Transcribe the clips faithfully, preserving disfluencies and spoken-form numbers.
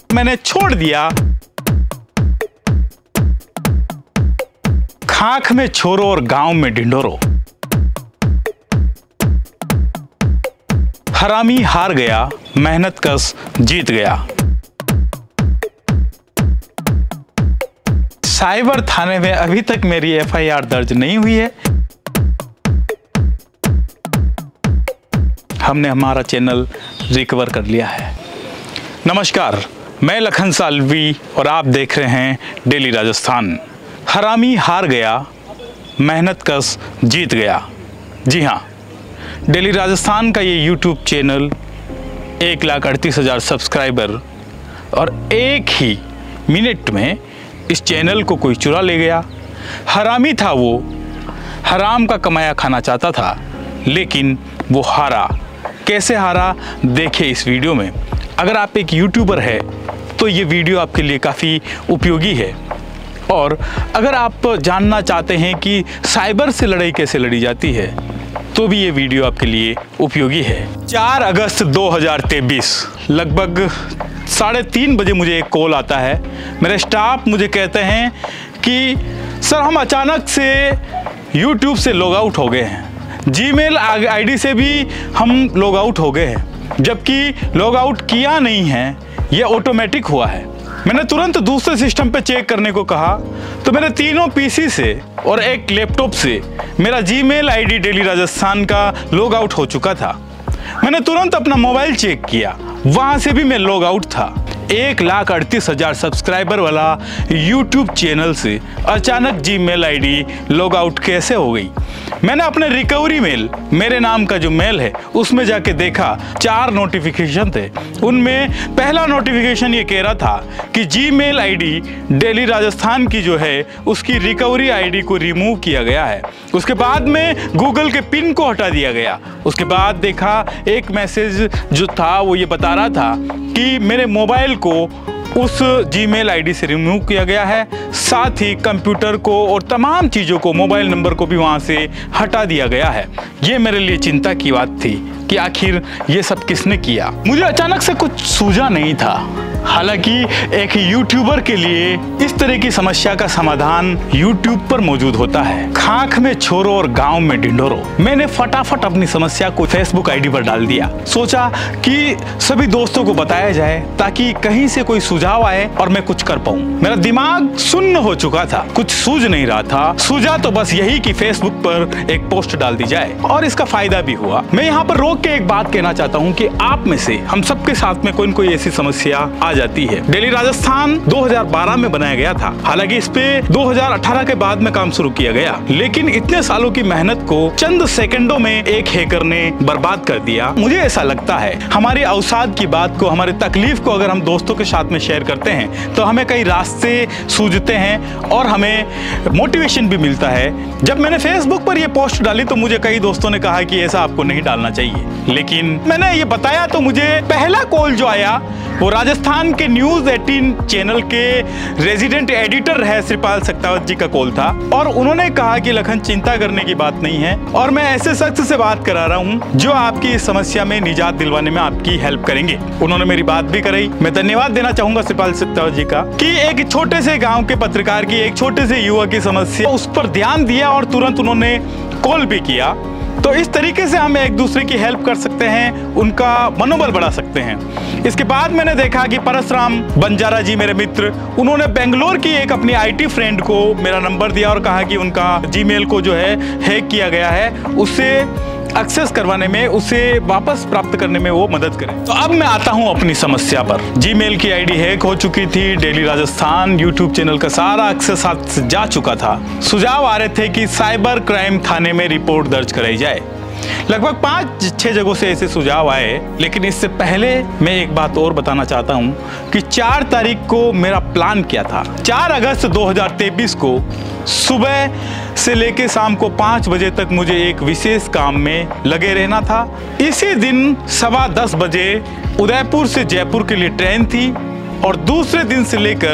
मैंने छोड़ दिया। खाक में छोरो और गांव में ढिंढोरो। हरामी हार गया, मेहनत कश जीत गया। साइबर थाने में अभी तक मेरी एफ आई आर दर्ज नहीं हुई है। हमने हमारा चैनल रिकवर कर लिया है। नमस्कार, मैं लखन सालवी और आप देख रहे हैं डेली राजस्थान। हरामी हार गया, मेहनत कश जीत गया। जी हाँ, डेली राजस्थान का ये यूट्यूब चैनल एक लाख अड़तीस हज़ार सब्सक्राइबर और एक ही मिनट में इस चैनल को कोई चुरा ले गया। हरामी था वो, हराम का कमाया खाना चाहता था, लेकिन वो हारा। कैसे हारा देखिए इस वीडियो में। अगर आप एक यूट्यूबर है तो ये वीडियो आपके लिए काफ़ी उपयोगी है। और अगर आप जानना चाहते हैं कि साइबर से लड़ाई कैसे लड़ी जाती है तो भी ये वीडियो आपके लिए उपयोगी है। चार अगस्त दो हज़ार तेईस लगभग साढ़े तीन बजे मुझे एक कॉल आता है। मेरे स्टाफ मुझे कहते हैं कि सर हम अचानक से यूट्यूब से लॉग आउट हो गए हैं, जीमेल आईडी से भी हम लॉग आउट हो गए हैं, जबकि लॉग आउट किया नहीं है, ये ऑटोमेटिक हुआ है। मैंने तुरंत दूसरे सिस्टम पे चेक करने को कहा तो मेरे तीनों पीसी से और एक लैपटॉप से मेरा जीमेल आईडी डेली राजस्थान का लॉग आउट हो चुका था। मैंने तुरंत अपना मोबाइल चेक किया, वहां से भी मैं लॉग आउट था। एक लाख अड़तीस हजार सब्सक्राइबर वाला यूट्यूब चैनल से अचानक जीमेल आईडी लॉग आउट कैसे हो गई? मैंने अपने रिकवरी मेल, मेरे नाम का जो मेल है, उसमें जाके देखा, चार नोटिफिकेशन थे। उनमें पहला नोटिफिकेशन ये कह रहा था कि जीमेल आईडी डेली राजस्थान की जो है उसकी रिकवरी आईडी को रिमूव किया गया है। उसके बाद में गूगल के पिन को हटा दिया गया। उसके बाद देखा एक मैसेज जो था वो ये बता रहा था कि मेरे मोबाइल को उस जीमेल आईडी से रिमूव किया गया है, साथ ही कंप्यूटर को और तमाम चीज़ों को, मोबाइल नंबर को भी वहाँ से हटा दिया गया है। ये मेरे लिए चिंता की बात थी कि आखिर ये सब किसने किया। मुझे अचानक से कुछ सूझा नहीं था। हालांकि एक यूट्यूबर के लिए इस तरह की समस्या का समाधान यूट्यूब पर मौजूद होता है। खाक में छोरो और गांव में ढिंढोरो। मैंने फटाफट अपनी समस्या को फेसबुक आईडी पर डाल दिया। सोचा कि सभी दोस्तों को बताया जाए ताकि कहीं से कोई सुझाव आए और मैं कुछ कर पाऊं। मेरा दिमाग सुन्न हो चुका था, कुछ सूझ नहीं रहा था। सूझा तो बस यही कि फेसबुक पर एक पोस्ट डाल दी जाए और इसका फायदा भी हुआ। मैं यहाँ पर रोक के एक बात कहना चाहता हूँ कि आप में से हम सबके साथ में कोई न कोई ऐसी समस्या आ जाती है। डेली राजस्थान दो हज़ार बारह में बनाया गया था। हालांकि इस पे दो हज़ार अठारह के बाद में काम शुरू किया गया, लेकिन इतने सालों की मेहनत को चंद सेकंडों में एक हैकर ने बर्बाद कर दिया। मुझे ऐसा लगता है हमारी अवसाद की बात को, हमारी तकलीफ को अगर हम दोस्तों के साथ में शेयर करते हैं तो हमें कई रास्ते सूझते हैं और हमें मोटिवेशन भी मिलता है। जब मैंने फेसबुक पर यह पोस्ट डाली तो मुझे कई दोस्तों ने कहा कि ऐसा आपको नहीं डालना चाहिए, लेकिन मैंने ये बताया तो मुझे पहला कॉल जो आया वो राजस्थान के न्यूज अठारह चैनल के रेजिडेंट एडिटर है श्रीपाल सक्तावत जी का कॉल था। और उन्होंने कहा कि लखन चिंता करने की बात नहीं है और मैं ऐसे शख्स से बात करा रहा हूं जो आपकी इस समस्या में निजात दिलवाने में आपकी हेल्प करेंगे। उन्होंने मेरी बात भी कराई। मैं धन्यवाद देना चाहूंगा श्रीपाल सक्तावत जी का कि एक छोटे से गाँव के पत्रकार की, एक छोटे से युवा की समस्या, उस पर ध्यान दिया और तुरंत उन्होंने कॉल भी किया। तो इस तरीके से हम एक दूसरे की हेल्प कर सकते हैं, उनका मनोबल बढ़ा सकते हैं। इसके बाद मैंने देखा कि परसराम बंजारा जी, मेरे मित्र, उन्होंने बेंगलोर की एक अपनी आईटी फ्रेंड को मेरा नंबर दिया और कहा कि उनका जीमेल को जो है हैक किया गया है, उससे एक्सेस करवाने में, उसे वापस प्राप्त करने में वो मदद करें। तो अब मैं आता हूं अपनी समस्या पर। जीमेल की आईडी हैक हो चुकी थी, डेली राजस्थान यूट्यूब चैनल का सारा एक्सेस हाथ जा चुका था। सुझाव आ रहे थे कि साइबर क्राइम थाने में रिपोर्ट दर्ज कराई जाए। लगभग पांच छह जगहों से ऐसे सुझाव आए, लेकिन इससे पहले मैं एक बात और बताना चाहता हूं कि चार तारीख को मेरा प्लान क्या था। चार अगस्त दो हज़ार तेईस को सुबह से लेकर शाम को पाँच बजे तक मुझे एक विशेष काम में लगे रहना था। इसी दिन सवा दस बजे उदयपुर से जयपुर के लिए ट्रेन थी और दूसरे दिन से लेकर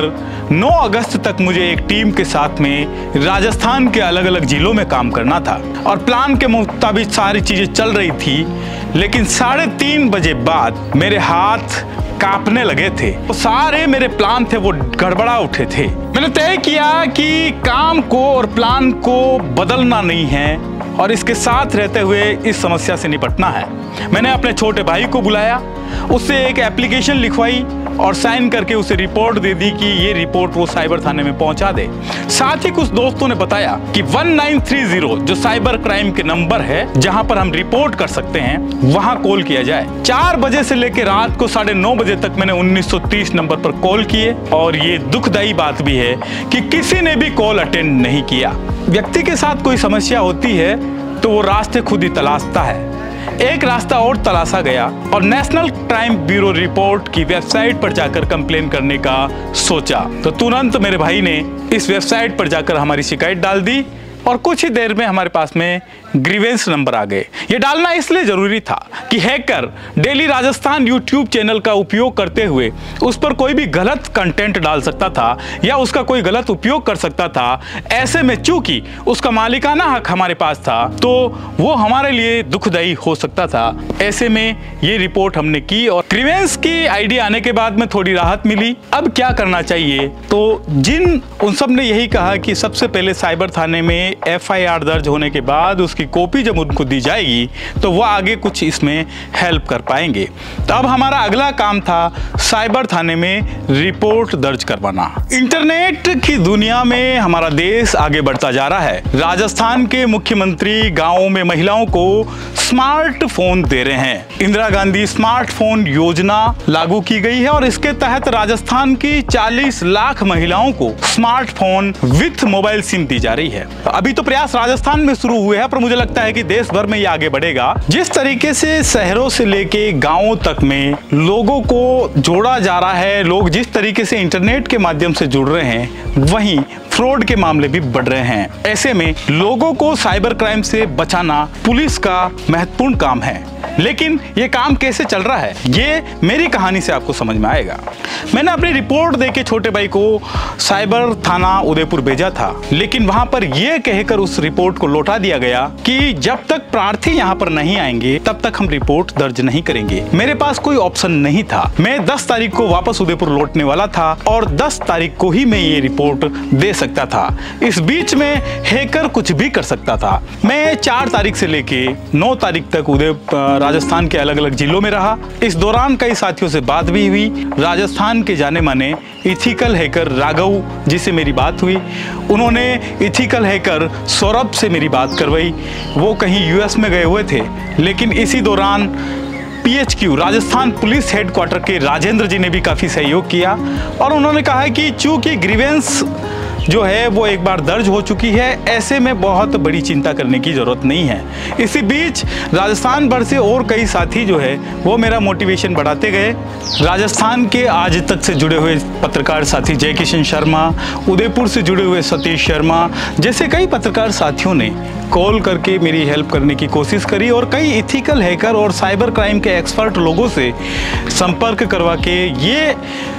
नौ अगस्त तक मुझे एक टीम के साथ में राजस्थान के अलग अलग जिलों में काम करना था और प्लान के मुताबिक सारी चीजें चल रही थी, लेकिन साढ़े तीन बजे बाद मेरे हाथ कांपने लगे थे। वो सारे मेरे प्लान थे वो गड़बड़ा उठे थे। मैंने तय किया कि काम को और प्लान को बदलना नहीं है और इसके साथ रहते हुए इस समस्या से निपटना है। मैंने अपने छोटे भाई को बुलाया, उससे एक एप्लीकेशन लिखवाई और साइन करके उसे रिपोर्ट दे दी कि ये रिपोर्ट वो साइबर थाने में पहुंचा दे। साथ ही कुछ दोस्तों ने बताया कि वन नाइन थ्री जीरो जो साइबर क्राइम के नंबर है जहां पर हम रिपोर्ट कर सकते हैं, वहां कॉल किया जाए। चार बजे से लेकर रात को साढ़े नौ बजे तक मैंने उन्नीस सौ तीस नंबर पर कॉल किए और ये दुखदायी बात भी है कि किसी ने भी कॉल अटेंड नहीं किया। व्यक्ति के साथ कोई समस्या होती है तो वो रास्ते खुद ही तलाशता है। एक रास्ता और तलाशा गया और नेशनल क्राइम ब्यूरो रिपोर्ट की वेबसाइट पर जाकर कंप्लेन करने का सोचा। तो तुरंत मेरे भाई ने इस वेबसाइट पर जाकर हमारी शिकायत डाल दी और कुछ ही देर में हमारे पास में ग्रीवेंस नंबर आ गए। ये डालना इसलिए जरूरी था कि hacker Daily Rajasthan YouTube channel का उपयोग करते हुए उस पर कोई भी गलत कंटेंट डाल सकता था या उसका कोई गलत उपयोग कर सकता था। ऐसे में चूंकि उसका मालिकाना हक हमारे पास था तो वो हमारे लिए दुखदायी हो सकता था। ऐसे में ये रिपोर्ट हमने की और ग्रीवेंस की आईडी आने के बाद में थोड़ी राहत मिली। अब क्या करना चाहिए, तो जिन उन सब ने यही कहा कि सबसे पहले साइबर थाने में एफ आई आर दर्ज होने के बाद उसकी कॉपी जब उनको दी जाएगी तो वो आगे कुछ इसमें हेल्प कर पाएंगे। तो अब हमारा अगला काम था साइबर थाने में रिपोर्ट दर्ज करवाना। इंटरनेट की दुनिया में हमारा देश आगे बढ़ता जा रहा है। राजस्थान के मुख्यमंत्री गांवों में महिलाओं को स्मार्टफोन दे रहे हैं। इंदिरा गांधी स्मार्टफोन योजना लागू की गई है और इसके तहत राजस्थान की चालीस लाख महिलाओं को स्मार्टफोन विथ मोबाइल सिम दी जा रही है। अभी तो प्रयास राजस्थान में शुरू हुए हैं पर मुझे लगता है कि देश भर में ये आगे बढ़ेगा। जिस तरीके से शहरों से लेके गांवों तक में लोगों को जोड़ा जा रहा है, लोग जिस तरीके से इंटरनेट के माध्यम से जुड़ रहे हैं, वहीं फ्रॉड के मामले भी बढ़ रहे हैं। ऐसे में लोगों को साइबर क्राइम से बचाना पुलिस का महत्वपूर्ण काम है। लेकिन ये काम कैसे चल रहा है, ये मेरी कहानी से आपको समझ में आएगा। मैंने अपनी रिपोर्ट देके छोटे भाई को साइबर थाना उदयपुर भेजा था, लेकिन वहां पर यह कहकर उस रिपोर्ट को लौटा दिया गया कि जब तक प्रार्थी यहां पर नहीं आएंगे तब तक हम रिपोर्ट दर्ज नहीं करेंगे। मेरे पास कोई ऑप्शन नहीं था। मैं दस तारीख को वापस उदयपुर लौटने वाला था और दस तारीख को ही मैं ये रिपोर्ट दे सकता था। इस बीच में हैकर कुछ भी कर सकता था। मैं चार तारीख से लेके नौ तारीख तक उदयपुर राजस्थान के अलग अलग जिलों में रहा। इस दौरान कई साथियों से बात भी हुई। राजस्थान के जाने माने इथिकल हैकर राघव जी से मेरी बात हुई। उन्होंने इथिकल हैकर सौरभ से मेरी बात करवाई। वो कहीं यूएस में गए हुए थे, लेकिन इसी दौरान P H Q Rajasthan police headquarters के राजेंद्र जी ने भी काफ़ी सहयोग किया और उन्होंने कहा कि चूंकि ग्रीवेंस जो है वो एक बार दर्ज हो चुकी है, ऐसे में बहुत बड़ी चिंता करने की ज़रूरत नहीं है। इसी बीच राजस्थान भर से और कई साथी जो है वो मेरा मोटिवेशन बढ़ाते गए। राजस्थान के आज तक से जुड़े हुए पत्रकार साथी जय किशन शर्मा, उदयपुर से जुड़े हुए सतीश शर्मा जैसे कई पत्रकार साथियों ने कॉल करके मेरी हेल्प करने की कोशिश करी और कई इथिकल हैकर और साइबर क्राइम के एक्सपर्ट लोगों से संपर्क करवा के ये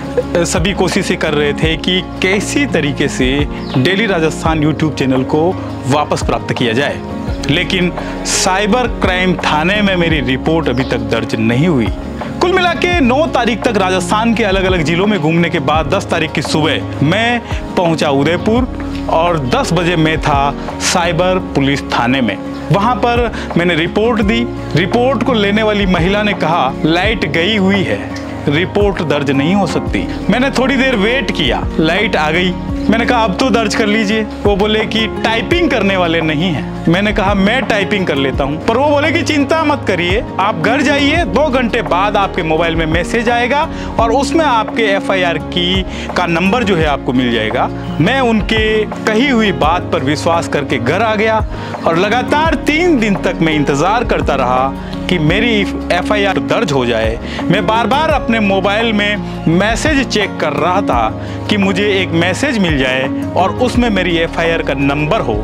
सभी कोशिशें कर रहे थे कि कैसी तरीके से डेली राजस्थान यूट्यूब चैनल को वापस प्राप्त किया जाए। लेकिन साइबर क्राइम थाने में मेरी रिपोर्ट अभी तक दर्ज नहीं हुई। कुल मिला के नौ तारीख तक राजस्थान के अलग अलग जिलों में घूमने के बाद दस तारीख की सुबह मैं पहुंचा उदयपुर और दस बजे मैं था साइबर पुलिस थाने में। वहां पर मैंने रिपोर्ट दी। रिपोर्ट को लेने वाली महिला ने कहा लाइट गई हुई है, रिपोर्ट दर्ज नहीं हो सकती। मैंने थोड़ी देर वेट किया, लाइट आ गई। मैंने कहा अब तो दर्ज कर लीजिए। वो बोले कि टाइपिंग करने वाले नहीं हैं। मैंने कहा मैं टाइपिंग कर लेता हूँ, पर वो बोले कि चिंता मत करिए, आप घर जाइए, दो घंटे बाद आपके मोबाइल में मैसेज आएगा और उसमें आपके एफ आई आर की का नंबर जो है आपको मिल जाएगा। मैं उनके कही हुई बात पर विश्वास करके घर आ गया और लगातार तीन दिन तक मैं इंतज़ार करता रहा कि मेरी एफ आई आर दर्ज हो जाए। मैं बार बार अपने मोबाइल में मैसेज चेक कर रहा था कि मुझे एक मैसेज मिल जाए और उसमें मेरी एफ आई आर का नंबर हो।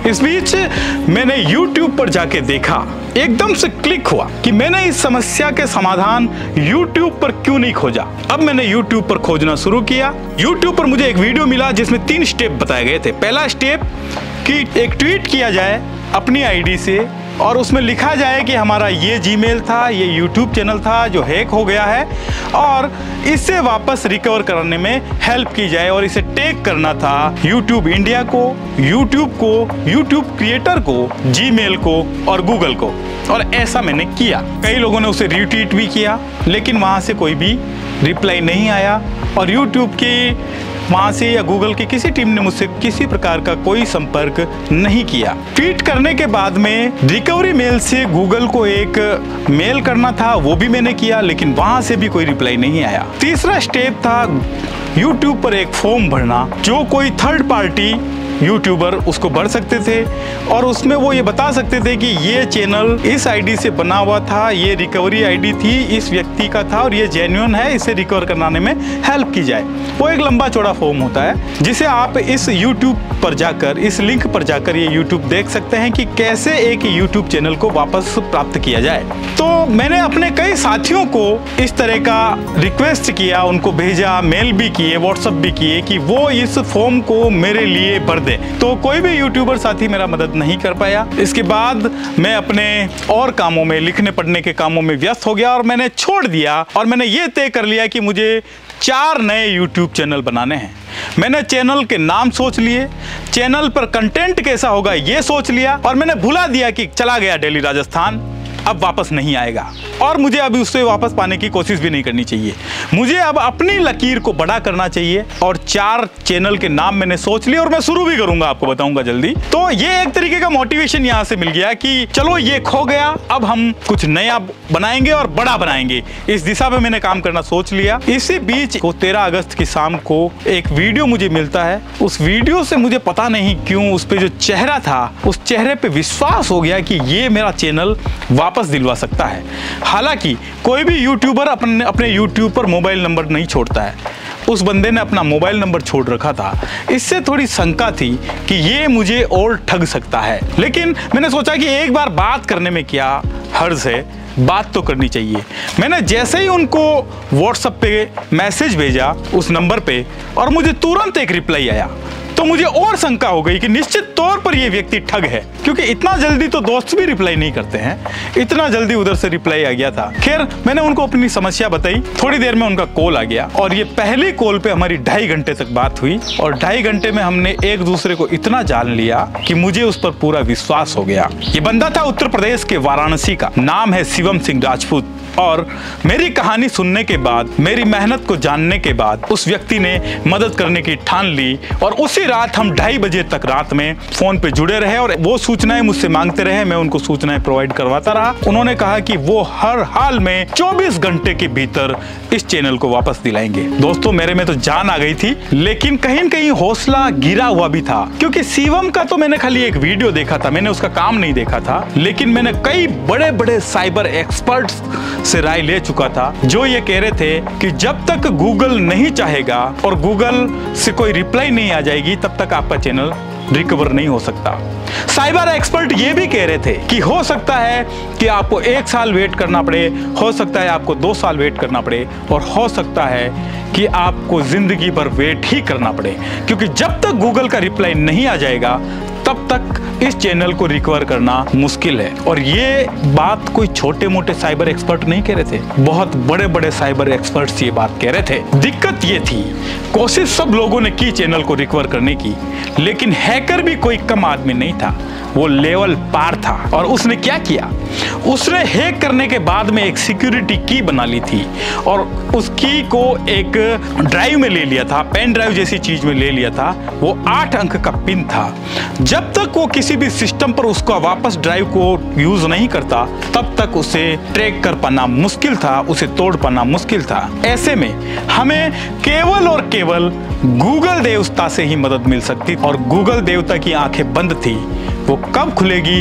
इस बीच मैंने YouTube पर जाके देखा, एकदम से क्लिक हुआ कि मैंने इस समस्या के समाधान YouTube पर क्यों नहीं खोजा। अब मैंने YouTube पर खोजना शुरू किया। YouTube पर मुझे एक वीडियो मिला जिसमें तीन स्टेप बताए गए थे। पहला स्टेप कि एक ट्वीट किया जाए अपनी आईडी से और उसमें लिखा जाए कि हमारा ये जीमेल था, ये यूट्यूब चैनल था जो हैक हो गया है और इसे वापस रिकवर करने में हेल्प की जाए, और इसे टैग करना था यूट्यूब इंडिया को, यूट्यूब को, यूट्यूब क्रिएटर को, जीमेल को और गूगल को। और ऐसा मैंने किया। कई लोगों ने उसे रीट्वीट भी किया, लेकिन वहाँ से कोई भी रिप्लाई नहीं आया और यूट्यूब की वहाँ से या गूगल की किसी टीम ने मुझसे किसी प्रकार का कोई संपर्क नहीं किया। ट्वीट करने के बाद में रिकवरी मेल से गूगल को एक मेल करना था, वो भी मैंने किया, लेकिन वहाँ से भी कोई रिप्लाई नहीं आया। तीसरा स्टेप था यूट्यूब पर एक फॉर्म भरना, जो कोई थर्ड पार्टी यूट्यूबर उसको भर सकते थे और उसमें वो ये बता सकते थे कि ये चैनल इस आईडी से बना हुआ था, ये रिकवरी आईडी थी, इस व्यक्ति का था और ये जेन्युइन है, इसे रिकवर कराने में हेल्प की जाए। वो एक लंबा चौड़ा फॉर्म होता है जिसे आप इस यूट्यूब पर जाकर, इस लिंक पर जाकर ये यूट्यूब देख सकते हैं कि कैसे एक यूट्यूब चैनल को वापस प्राप्त किया जाए। तो मैंने अपने कई साथियों को इस तरह का रिक्वेस्ट किया, उनको भेजा, मेल भी किए, व्हाट्सएप भी किए कि वो इस फॉर्म को मेरे लिए भर दे। तो कोई भी यूट्यूबर साथी मेरा मदद नहीं कर पाया। इसके बाद मैं अपने और कामों में, लिखने पढ़ने के कामों में व्यस्त हो गया और मैंने छोड़ दिया और मैंने ये तय कर लिया कि मुझे चार नए यूट्यूब चैनल बनाने हैं। मैंने चैनल के नाम सोच लिए, चैनल पर कंटेंट कैसा होगा ये सोच लिया और मैंने भुला दिया कि चला गया डेली राजस्थान, अब वापस नहीं आएगा और मुझे अभी उससे वापस पाने की कोशिश भी नहीं करनी चाहिए। मुझे अब अपनी लकीर को बड़ा करना चाहिए और चार चैनल के नाम मैंने सोच लिए और मैं शुरू भी करूंगा, आपको बताऊंगा जल्दी। तो ये एक तरीके का मोटिवेशन यहाँ से मिल गया कि चलो ये खो गया, अब हम कुछ नया बनाएंगे और बड़ा बनाएंगे। इस दिशा में मैंने काम करना सोच लिया। इसी बीच को तेरह अगस्त की शाम को एक वीडियो मुझे मिलता है। उस वीडियो से मुझे पता नहीं क्यों उस पर जो चेहरा था, उस चेहरे पे विश्वास हो गया कि ये मेरा चैनल वापस दिलवा सकता है। हालांकि कोई भी यूट्यूबर अपने अपने यूट्यूब पर मोबाइल नंबर नहीं छोड़ता है। उस बंदे ने अपना मोबाइल नंबर छोड़ रखा था। इससे थोड़ी शंका थी कि ये मुझे और ठग सकता है, लेकिन मैंने सोचा कि एक बार बात करने में क्या हर्ज है, बात तो करनी चाहिए। मैंने जैसे ही उनको व्हाट्सएप पे मैसेज भेजा उस नंबर पे और मुझे तुरंत एक रिप्लाई आया, तो मुझे और शंका हो गई कि निश्चित तौर पर यह व्यक्ति ठग है, क्योंकि इतना जल्दी तो दोस्त भी रिप्लाई नहीं करते हैं। इतना जल्दी उधर से रिप्लाई आ गया था। खैर, मैंने उनको अपनी समस्या बताई। थोड़ी देर में उनका कॉल आ गया और ये पहली कॉल पे हमारी ढाई घंटे तक बात हुई और ढाई घंटे में हमने एक दूसरे को इतना जान लिया कि मुझे उस पर पूरा विश्वास हो गया। ये बंदा था उत्तर प्रदेश के वाराणसी का, नाम है शिवम सिंह राजपूत। और मेरी कहानी सुनने के बाद, मेरी मेहनत को जानने के बाद उस व्यक्ति ने मदद करने की ठान ली और उसी रात हम ढाई बजे तक रात में फोन पे जुड़े रहे और वो सूचनाएं मुझसे मांगते रहे, मैं उनको सूचनाएं प्रोवाइड करवाता रहा। उन्होंने कहा कि वो हर हाल में चौबीस घंटे के भीतर इस चैनल को वापस दिलाएंगे। दोस्तों, मेरे में तो जान आ गई थी, लेकिन कहीं न कहीं हौसला गिरा हुआ भी था, क्योंकि शिवम का तो मैंने खाली एक वीडियो देखा था, मैंने उसका काम नहीं देखा था। लेकिन मैंने कई बड़े बड़े साइबर एक्सपर्ट्स से राय ले चुका था, जो ये कह रहे थे कि जब तक गूगल नहीं चाहेगा और गूगल से कोई रिप्लाई नहीं आ जाएगी, तब तक आपका चैनल रिकवर नहीं हो सकता। साइबर एक्सपर्ट ये भी कह रहे थे कि हो सकता है कि आपको एक साल वेट करना पड़े, हो सकता है आपको दो साल वेट करना पड़े और हो सकता है कि आपको जिंदगी भर वेट ही करना पड़े, क्योंकि जब तक गूगल का रिप्लाई नहीं आ जाएगा तब तक इस चैनल को रिकवर करना मुश्किल है। और ये बात कोई छोटे मोटे साइबर एक्सपर्ट नहीं कह रहे थे, बहुत बड़े बड़े साइबर एक्सपर्ट्स ये बात कह रहे थे। दिक्कत ये थी, कोशिश सब लोगों ने की चैनल को रिकवर करने की, लेकिन हैकर भी कोई कम आदमी नहीं था, वो लेवल पार था। और उसने क्या किया, उसने हैक करने के बाद में एक सिक्योरिटी की बना ली थी और उस की को एक ड्राइव में ले लिया था, पेन ड्राइव जैसी चीज में ले लिया था। वो आठ अंक का पिन था। जब तक वो किसी भी सिस्टम पर उसका वापस ड्राइव को यूज नहीं करता, तब तक उसे ट्रैक कर पाना मुश्किल था, उसे तोड़ पाना मुश्किल था। ऐसे में हमें केवल और केवल गूगल देवता से ही मदद मिल सकती और गूगल देवता की आंखें बंद थी। वो कब खुलेगी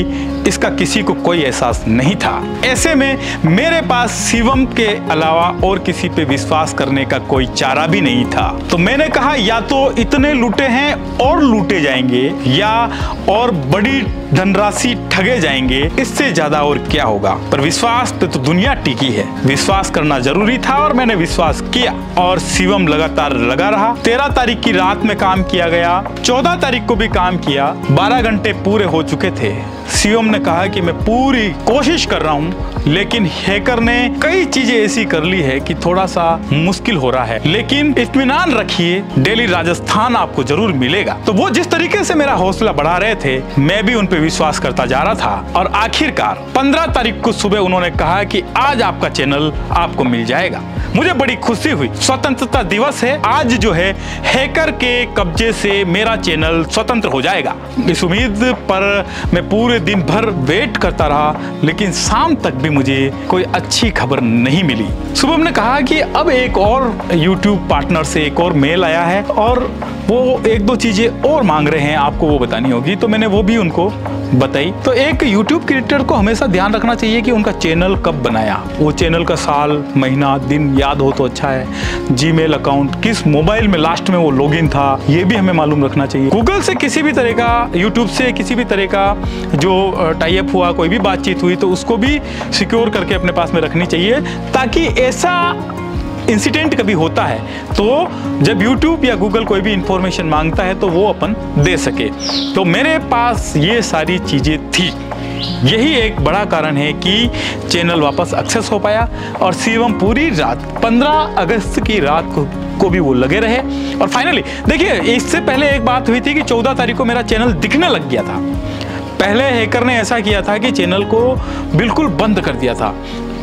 इसका किसी को कोई एहसास नहीं था। ऐसे में मेरे पास शिवम के अलावा और किसी पे विश्वास करने का कोई चारा भी नहीं था। तो मैंने कहा या तो इतने लूटे हैं और लूटे जाएंगे या और बड़ी धनराशि ठगे जाएंगे, इससे ज्यादा और क्या होगा। पर विश्वास पे तो दुनिया टिकी है, विश्वास करना जरूरी था और मैंने विश्वास किया और शिवम लगातार लगा रहा। तेरह तारीख की रात में काम किया गया, चौदह तारीख को भी काम किया, बारह घंटे पूरे हो चुके थे। शिवम ने कहा कि मैं पूरी कोशिश कर रहा हूँ, लेकिन हैकर ने कई चीजें ऐसी कर ली है कि थोड़ा सा मुश्किल हो रहा है। लेकिन इत्मीनान रखिए, डेली राजस्थान आपको जरूर मिलेगा। तो वो जिस तरीके से मेरा हौसला बढ़ा रहे थे, मैं भी उन पे विश्वास करता जा रहा था और आखिरकार पंद्रह तारीख को सुबह उन्होंने कहा कि आज आपका चैनल आपको मिल जाएगा। मुझे बड़ी खुशी हुई। स्वतंत्रता दिवस है आज, जो है हैकर के कब्जे से मेरा चैनल स्वतंत्र हो जाएगा। इस उम्मीद पर मैं पूरे दिन भर वेट करता रहा, लेकिन शाम तक भी मुझे कोई अच्छी खबर नहीं मिली। शुभम ने कहा कि अब एक और यूट्यूब पार्टनर से एक और मेल आया है और वो एक दो चीजें और मांग रहे हैं, आपको वो बतानी होगी। तो मैंने वो भी उनको बताई। तो एक यूट्यूब क्रिएटर को हमेशा ध्यान रखना चाहिए कि उनका चैनल कब बनाया, वो चैनल का साल, महीना, दिन याद हो तो अच्छा है। जीमेल अकाउंट, किस मोबाइल में लास्ट में वो लॉगिन था, ये भी हमें मालूम रखना चाहिए। गूगल से किसी भी तरह का, यूट्यूब से किसी भी तरह का जो टाई अप हुआ, कोई भी बातचीत हुई, तो उसको भी सिक्योर करके अपने पास में रखनी चाहिए, ताकि ऐसा इंसिडेंट कभी होता है तो जब YouTube या Google कोई भी इंफॉर्मेशन मांगता है तो वो अपन दे सके। तो मेरे पास ये सारी चीजें थी, यही एक बड़ा कारण है कि चैनल वापस एक्सेस हो पाया। और शिवम पूरी रात, पंद्रह अगस्त की रात को को भी वो लगे रहे और फाइनली देखिए, इससे पहले एक बात हुई थी कि चौदह तारीख को मेरा चैनल दिखने लग गया था। पहले हैकर ने ऐसा किया था कि चैनल को बिल्कुल बंद कर दिया था,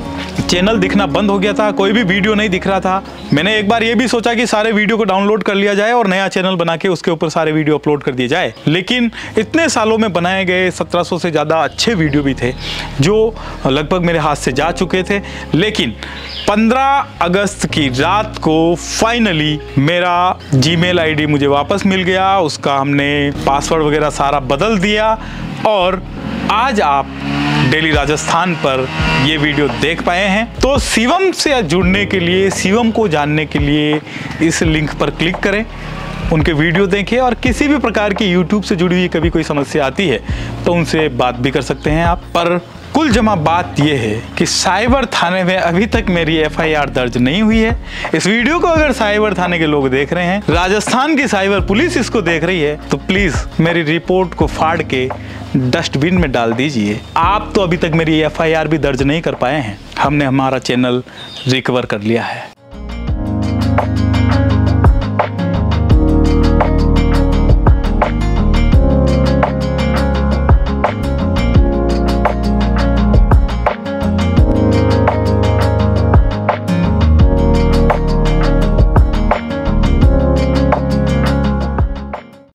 चैनल दिखना बंद हो गया था, कोई भी वीडियो नहीं दिख रहा था। मैंने एक बार ये भी सोचा कि सारे वीडियो को डाउनलोड कर लिया जाए और नया चैनल बना के उसके ऊपर सारे वीडियो अपलोड कर दिए जाए, लेकिन इतने सालों में बनाए गए सत्रह सौ से ज़्यादा अच्छे वीडियो भी थे जो लगभग मेरे हाथ से जा चुके थे। लेकिन पंद्रह अगस्त की रात को फाइनली मेरा जीमेल आईडी मुझे वापस मिल गया, उसका हमने पासवर्ड वगैरह सारा बदल दिया और आज आप डेली राजस्थान पर ये वीडियो देख पाए हैं। तो शिवम से जुड़ने के लिए, शिवम को जानने के लिए इस लिंक पर क्लिक करें, उनके वीडियो देखें और किसी भी प्रकार की यूट्यूब से जुड़ी हुई कभी कोई समस्या आती है तो उनसे बात भी कर सकते हैं आप। पर कुल जमा बात यह है कि साइबर थाने में अभी तक मेरी एफ आई आर दर्ज नहीं हुई है। इस वीडियो को अगर साइबर थाने के लोग देख रहे हैं, राजस्थान की साइबर पुलिस इसको देख रही है, तो प्लीज मेरी रिपोर्ट को फाड़ के डस्टबिन में डाल दीजिए। आप तो अभी तक मेरी एफ आई आर भी दर्ज नहीं कर पाए हैं, हमने हमारा चैनल रिकवर कर लिया है।